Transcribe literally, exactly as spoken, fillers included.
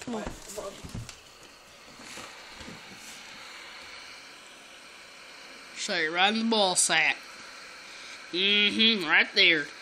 Come on. So you're right in the ball sack. Mm-hmm, right there.